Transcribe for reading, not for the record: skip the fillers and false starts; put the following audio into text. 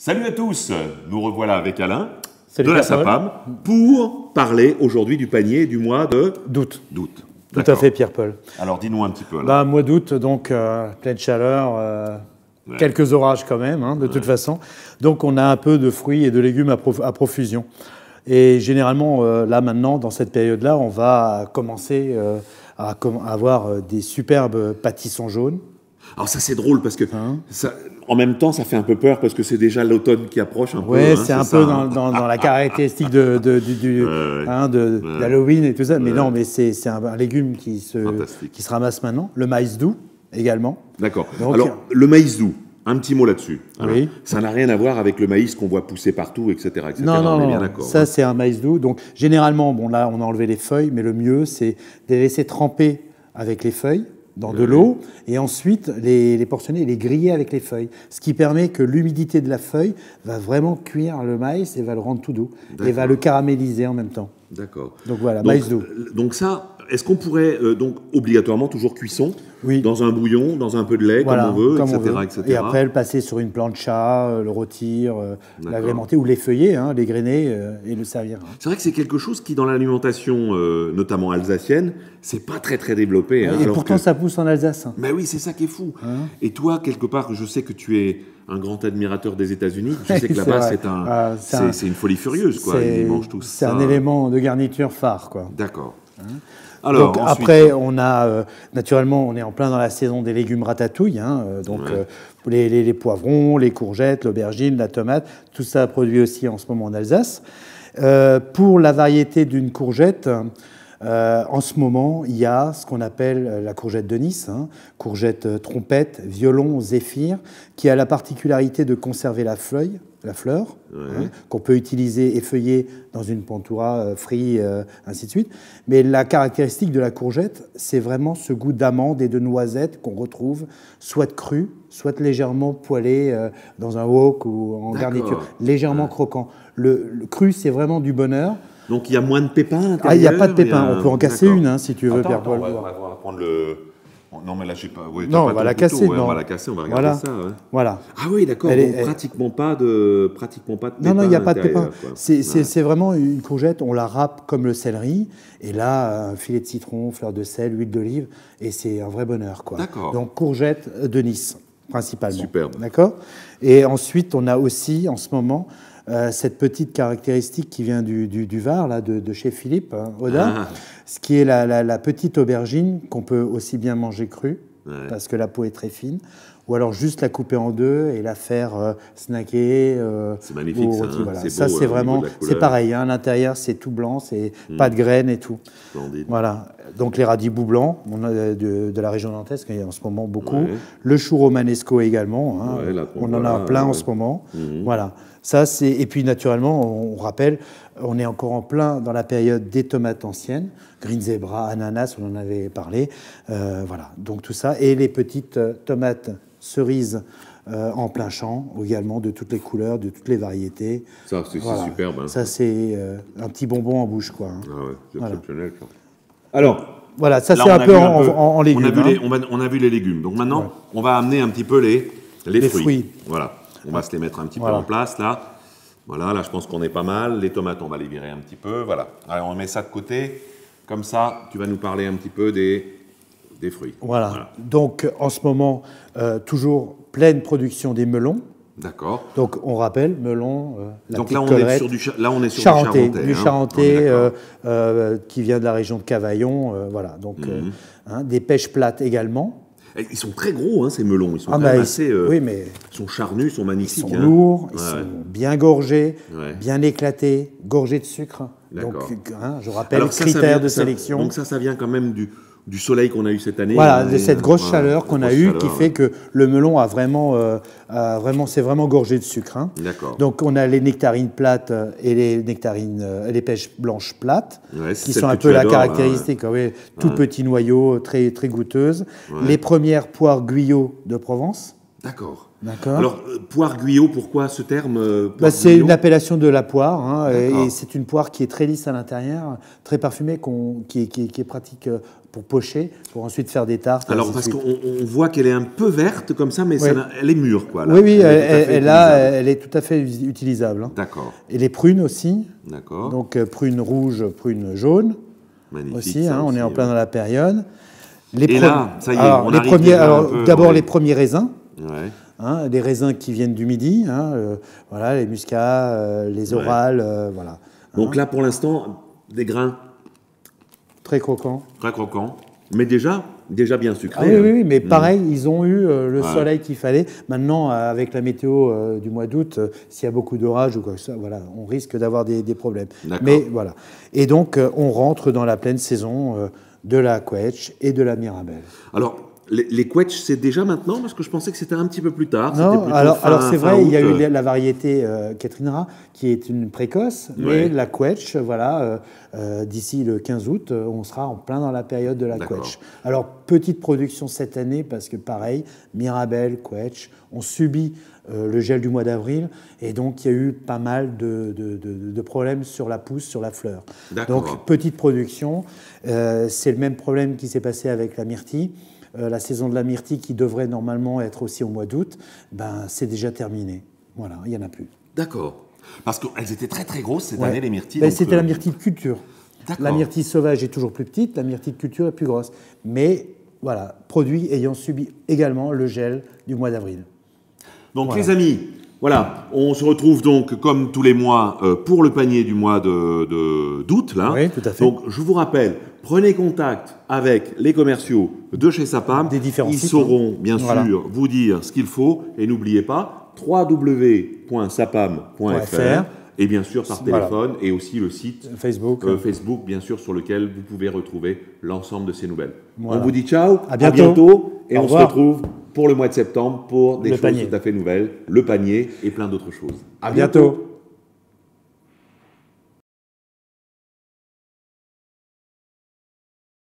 Salut à tous, nous revoilà avec Alain Salut de la Pierre-Paul. SAPAM pour parler aujourd'hui du panier du mois D'août. d'août. Tout à fait, Pierre-Paul. Alors dis-nous un petit peu. Là. Mois d'août, donc pleine chaleur, quelques orages quand même, de toute façon. Donc on a un peu de fruits et de légumes à profusion. Et généralement, là maintenant, dans cette période-là, on va commencer à avoir des superbes pâtissons jaunes. Alors ça c'est drôle parce que en même temps ça fait un peu peur parce que c'est déjà l'automne qui approche un peu. Oui, c'est un peu dans la caractéristique d'Halloween et tout ça. Mais non, mais c'est un légume qui se ramasse maintenant. Le maïs doux également. D'accord. Alors le maïs doux, un petit mot là-dessus. Oui. Ça n'a rien à voir avec le maïs qu'on voit pousser partout, etc. etc. Non. Ça c'est un maïs doux. Donc généralement, bon là on a enlevé les feuilles, mais le mieux c'est de les laisser tremper avec les feuilles dans de l'eau, et ensuite les portionner et les griller avec les feuilles. Ce qui permet que l'humidité de la feuille va vraiment cuire le maïs et va le rendre tout doux. Et va le caraméliser en même temps. D'accord. Donc voilà, maïs doux. Donc ça, est-ce qu'on pourrait, donc obligatoirement toujours cuisson, dans un bouillon, dans un peu de lait, comme on veut, etc. Et après, le passer sur une plancha, le rôtir, l'agrémenter, ou l'effeuiller, l'égrainer et le servir. C'est vrai que c'est quelque chose qui, dans l'alimentation, notamment alsacienne, c'est pas très très développé. Et pourtant, ça pousse en Alsace. Mais oui, c'est ça qui est fou. Et toi, quelque part, je sais que tu es un grand admirateur des États-Unis. Je sais que là-bas, c'est une folie furieuse, quoi. Ils mangent tous ça. C'est un élément de garniture phare, quoi. D'accord. Alors, donc après, on a naturellement, on est en plein dans la saison des légumes ratatouille, les poivrons, les courgettes, l'aubergine, la tomate, tout ça produit aussi en ce moment en Alsace. Pour la variété d'une courgette, en ce moment, il y a ce qu'on appelle la courgette de Nice, courgette trompette, violon, zéphyr, qui a la particularité de conserver la fleur, qu'on peut utiliser effeuillée dans une pantoura, frit, ainsi de suite. Mais la caractéristique de la courgette, c'est vraiment ce goût d'amande et de noisette qu'on retrouve soit cru, soit légèrement poêlé dans un wok ou en garniture, légèrement croquant. Le cru, c'est vraiment du bonheur. Donc il y a moins de pépins. Il n'y a pas de pépins. On peut en casser une, si tu veux, Pierre-Paul. On va prendre le... Non, mais là, je sais pas. Ouais, non, on va la casser. On va la casser, on va regarder ça. Voilà. Ah oui, d'accord. Pratiquement pas de pépins. Non, il n'y a pas de pépins. C'est vraiment une courgette, on la râpe comme le céleri. Et là, un filet de citron, fleur de sel, huile d'olive. Et c'est un vrai bonheur, quoi. D'accord. Donc, courgette de Nice, principalement. Superbe. D'accord. Et ensuite, on a aussi, en ce moment, cette petite caractéristique qui vient du Var, là, de chez Philippe Audin, ce qui est la petite aubergine qu'on peut aussi bien manger crue, parce que la peau est très fine, ou alors juste la couper en deux et la faire snacker. C'est magnifique, ça. Voilà. Ça, c'est vraiment, c'est pareil. À l'intérieur, c'est tout blanc, c'est pas de graines et tout. Splendide. Voilà. Donc les radis bout blanc de la région nantaise, qu'il y a en ce moment beaucoup. Le chou romanesco également. On en a plein en ce moment. Voilà. Ça, et puis naturellement, on rappelle, on est encore en plein dans la période des tomates anciennes, green zebra, ananas, on en avait parlé, voilà. Donc tout ça, et les petites tomates cerises en plein champ, également de toutes les couleurs, de toutes les variétés. Ça, c'est superbe. Ça, c'est un petit bonbon en bouche, quoi. Ah ouais, c'est exceptionnel. Ça. Alors, voilà, ça c'est un peu en légumes. On a vu les légumes. Donc maintenant, on va amener un petit peu les fruits. Voilà. On va se les mettre un petit peu en place, là. Voilà, là, je pense qu'on est pas mal. Les tomates, on va les virer un petit peu. Voilà. Allez, on met ça de côté. Comme ça, tu vas nous parler un petit peu des fruits. Voilà. Donc, en ce moment, toujours pleine production des melons. D'accord. Donc, on rappelle, melon, donc là, on est sur du charentais. Du charentais qui vient de la région de Cavaillon. Voilà. Donc, des pêches plates également. Ils sont très gros, ces melons. Ils sont assez. Ils sont charnus, ils sont magnifiques. Ils sont lourds, ils sont bien gorgés, bien éclatés, gorgés de sucre. Donc, je rappelle les critères de sélection. Donc ça vient quand même du soleil qu'on a eu cette année. Voilà, de cette grosse chaleur qu'on a eue qui fait que le melon c'est vraiment gorgé de sucre. D'accord. Donc on a les nectarines plates et les pêches blanches plates, qui sont un peu la caractéristique. Tout petit noyau, très, très goûteuse. Les premières poires Guyot de Provence. D'accord. D'accord. Alors, poire Guyot, pourquoi ce terme c'est une appellation de la poire, hein, et c'est une poire qui est très lisse à l'intérieur, très parfumée, qui est pratique pour pocher, pour ensuite faire des tartes. Alors, parce qu'on voit qu'elle est un peu verte comme ça, mais elle est mûre, quoi. Là. Oui, elle est tout à fait utilisable. Hein. D'accord. Et les prunes aussi. D'accord. Donc, prunes rouges, prunes jaunes. Magnifique. Aussi, hein, on est en plein dans la période. Là, ça y est, on arrive d'abord, les premiers raisins. Ouais. Hein, des raisins qui viennent du Midi, hein, voilà, les muscats, les orales, voilà. Donc là, pour l'instant, des grains très croquants. Très croquants, mais déjà bien sucrés. Ah, oui, mais pareil, ils ont eu le soleil qu'il fallait. Maintenant, avec la météo du mois d'août, s'il y a beaucoup d'orage ou quoi que ce soit, voilà, on risque d'avoir des problèmes. Mais voilà. Et donc, on rentre dans la pleine saison de la Quetch et de la Mirabelle. Alors, les Quetch, c'est déjà maintenant? Parce que je pensais que c'était un petit peu plus tard. Non, alors c'est vrai, il y a eu la variété Catrinera, qui est une précoce, mais la Quetch, voilà, d'ici le 15 août, on sera en plein dans la période de la Quetch. Alors, petite production cette année, parce que pareil, Mirabelle, Quetch, ont subi le gel du mois d'avril, et donc il y a eu pas mal de problèmes sur la pousse, sur la fleur. Donc, petite production. C'est le même problème qui s'est passé avec la myrtille. La saison de la myrtille, qui devrait normalement être aussi au mois d'août, c'est déjà terminé. Voilà, il n'y en a plus. D'accord. Parce qu'elles étaient très très grosses cette année, les myrtilles. C'était la myrtille de culture. La myrtille sauvage est toujours plus petite, la myrtille de culture est plus grosse. Mais voilà, produit ayant subi également le gel du mois d'avril. Donc les amis, voilà, on se retrouve donc comme tous les mois pour le panier du mois d'août. Là. Oui, tout à fait. Donc je vous rappelle, prenez contact avec les commerciaux de chez Sapam. Des différents sites. Ils sauront bien sûr vous dire ce qu'il faut. Et n'oubliez pas, www.sapam.fr. Et bien sûr par téléphone et aussi le site Facebook, bien sûr, sur lequel vous pouvez retrouver l'ensemble de ces nouvelles. On vous dit ciao, à bientôt et on se retrouve pour le mois de septembre pour des choses panier. tout à fait nouvelles, le panier et plein d'autres choses. À bientôt.